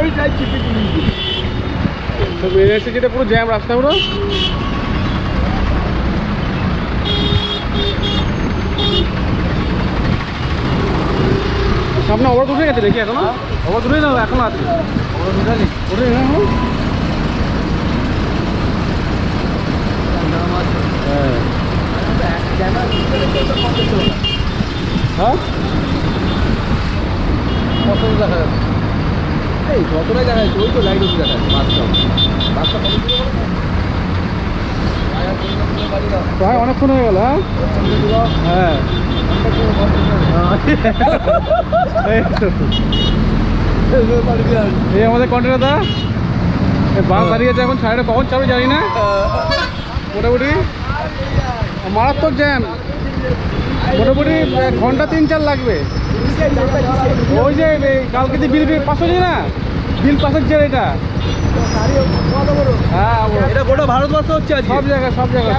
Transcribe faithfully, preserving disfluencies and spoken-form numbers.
তো এসে যেটা পুরো জ্যাম রাস্তা পুরো। সামনে অবরোধ উঠে গেছে দেখি এখনো? অবরোধ উঠে না এখনো আছে? উঠে না এখন? হ্যাঁ কত দেখা যাচ্ছে? এই যতটাই দেখা যাচ্ছে ওই তো লাইট অব্দি দেখা যাচ্ছে। বাসটা বাসটা কত দূরে বলো? প্রায় অনেকক্ষণ হয়ে গেল। হ্যাঁ এই আমাদের কন্টেনারটা বাস দাঁড়িয়ে আছে এখন, ছাড়টা কখন চাবে জানি না। মোটামুটি মারাত্মক জ্যাম, মোটামুটি ঘন্টা তিন চার লাগবে। ওই যে কালকে যে বিল পাস হয়েছে না, বিল পাস হচ্ছে এটা। হ্যাঁ এটা গোটা ভারতবর্ষ হচ্ছে, সব জায়গায় সব জায়গায়।